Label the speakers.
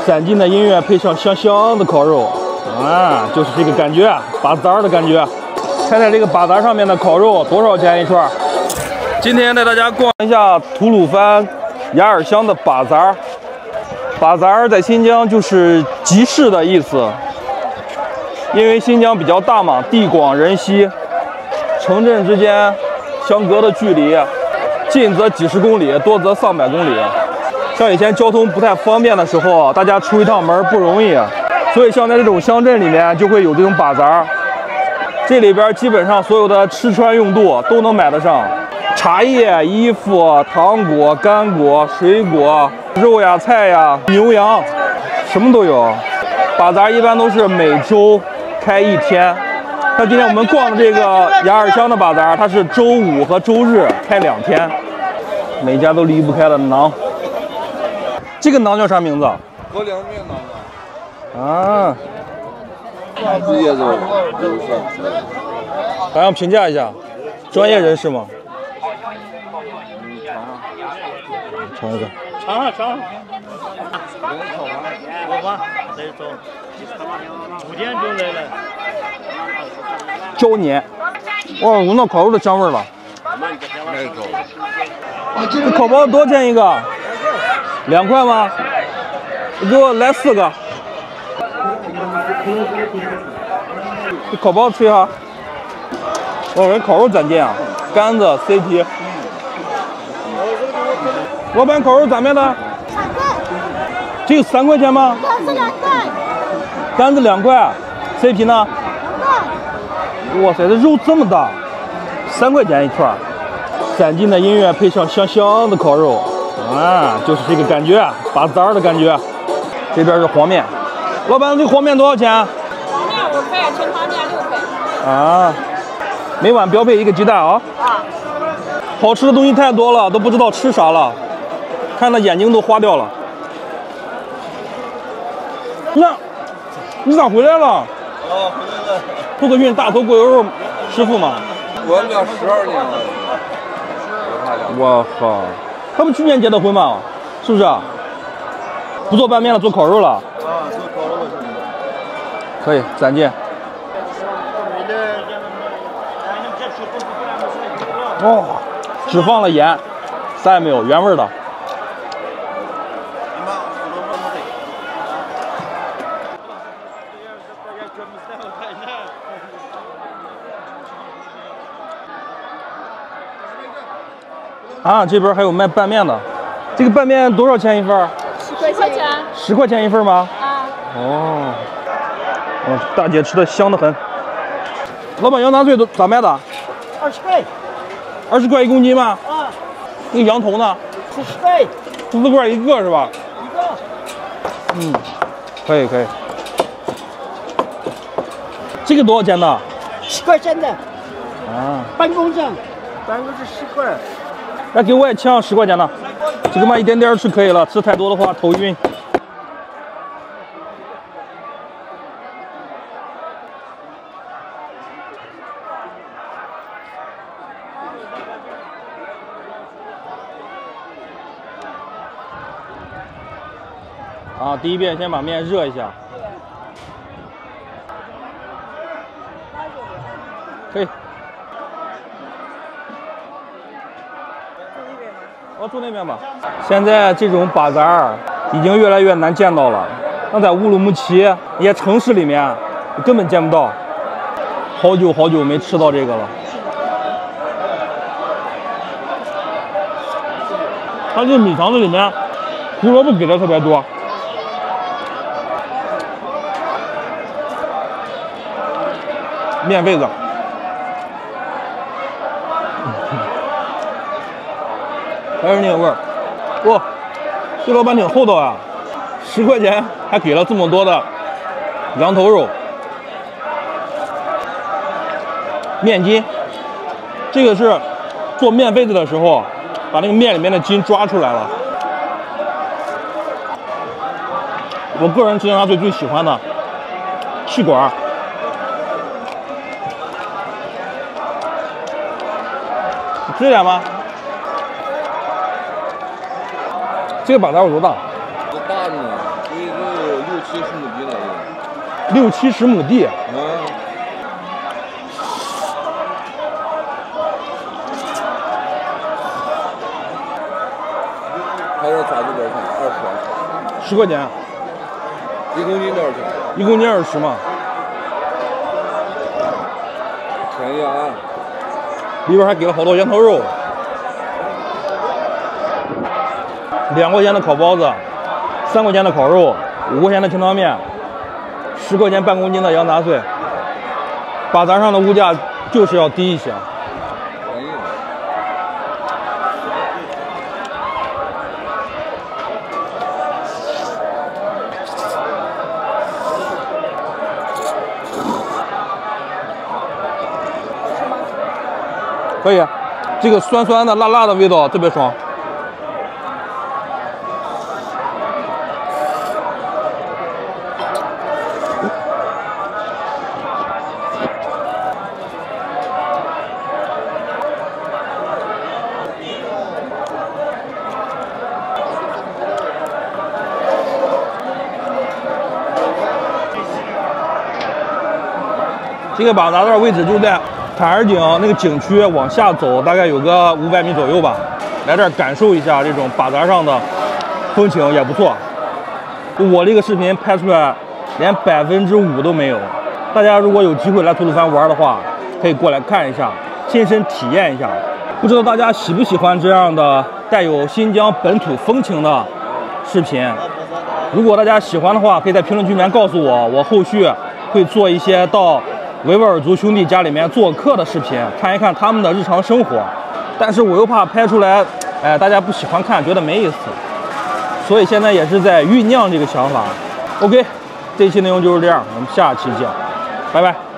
Speaker 1: 闪进的音乐配上香香的烤肉，啊，就是这个感觉，把子儿的感觉。猜猜这个把子上面的烤肉多少钱一串？今天带大家逛一下吐鲁番雅尔乡的把子儿。把子儿在新疆就是集市的意思，因为新疆比较大嘛，地广人稀，城镇之间相隔的距离近则几十公里，多则上百公里。像以前交通不太方便的时候，大家出一趟门不容易，所以像在这种乡镇里面就会有这种把子儿。这里边基本上所有的吃穿用度都能买得上，茶叶、衣服、糖果、干果、水果、肉呀、菜呀、牛羊，什么都有。把子儿一般都是每周开一天，像今天我们逛的这个雅尔乡的把子儿，它是周五和周日开2天，每家都离不开的馕。这个馕叫啥名字？
Speaker 2: 和凉面馕
Speaker 1: 啊，
Speaker 2: 这也是
Speaker 1: 咱要评价一下，专业人士吗？尝一个。
Speaker 3: 尝。我吧，这走，5点钟来了。
Speaker 1: 椒黏，哇，闻到烤肉的香味了。这烤包多少钱一个？2块吗？你给我来4个。这烤包吹哈。哇，这烤肉咋劲啊？干子 C 皮。老板，烤肉咋卖的
Speaker 4: 3块。
Speaker 1: 这有3块钱吗？
Speaker 4: 干子2块。
Speaker 1: 干子2块 ，C 皮呢？2块。哇塞，这肉这么大，3块钱一串。闪进的音乐配上香香的烤肉，啊，就是这个感觉，把子儿的感觉。这边是黄面，老板，这黄面多少钱？
Speaker 4: 黄面5块，清汤面6块。
Speaker 1: 啊，每碗标配1个鸡蛋啊。好吃的东西太多了，都不知道吃啥了，看的眼睛都花掉了。那，你咋回来了？
Speaker 2: 回来了。
Speaker 1: 兔子运大头过油肉师傅吗？
Speaker 2: 我们俩12年了。
Speaker 1: 我靠，他们去年结的婚嘛，是不是？不做拌面了，做烤肉了。
Speaker 2: 啊，做烤肉了。
Speaker 1: 可以，再见。哦，只放了盐，啥也没有，原味的。啊，这边还有卖拌面的，这个拌面多少钱一份
Speaker 4: ？10块钱。
Speaker 1: 10块钱一份吗？
Speaker 4: 啊。
Speaker 1: 哦，大姐吃的香得很。老板，羊杂碎都咋卖的
Speaker 3: ？20块。
Speaker 1: 20块1公斤吗？
Speaker 3: 啊。
Speaker 1: 那个羊头呢
Speaker 3: ？40块。
Speaker 1: 40块1个是吧？
Speaker 3: 1个。
Speaker 1: 可以可以。这个多少钱的
Speaker 3: ？10块钱的。
Speaker 1: 啊。
Speaker 3: 半公斤，半个是10块。
Speaker 1: 来，给我也呛10块钱的，这个嘛一点点吃可以了，吃太多的话头晕。啊，第一遍先把面热一下，可以。住那边吧。现在这种把子儿已经越来越难见到了，那在乌鲁木齐一些城市里面根本见不到。好久没吃到这个了。它这个米肠子里面胡萝卜给的特别多。面被子。还是那个味儿，哇，这老板挺厚道啊，10块钱还给了这么多的羊头肉、面筋。这个是做面被子的时候，把那个面里面的筋抓出来了。我个人吃羊杂碎最喜欢的气管。你吃点吗？这个把子有多大？
Speaker 2: 多大呢？这个 70亩地呢
Speaker 1: ，60、70亩地。
Speaker 2: 他这咋子多少钱？20。10
Speaker 1: 块钱。
Speaker 2: 1公斤多少钱
Speaker 1: ？1公斤20嘛。
Speaker 2: 便宜啊！
Speaker 1: 里边还给了好多羊头肉。2块钱的烤包子，3块钱的烤肉，5块钱的清汤面，10块钱半公斤的羊杂碎。把咱上的物价就是要低一些。
Speaker 2: 便宜。
Speaker 1: 可以，这个酸酸的、辣辣的味道特别爽。这个把杂的位置就在坎儿井那个景区往下走，大概有个500米左右吧。来这儿感受一下这种把杂上的风情也不错。我这个视频拍出来连5%都没有。大家如果有机会来吐鲁番玩的话，可以过来看一下，亲身体验一下。不知道大家喜不喜欢这样的带有新疆本土风情的视频？如果大家喜欢的话，可以在评论区里面告诉我，我后续会做一些到维吾尔族兄弟家里面做客的视频，看一看他们的日常生活。但是我又怕拍出来，大家不喜欢看，觉得没意思，所以现在也是在酝酿这个想法。OK， 这期内容就是这样，我们下期见，拜拜。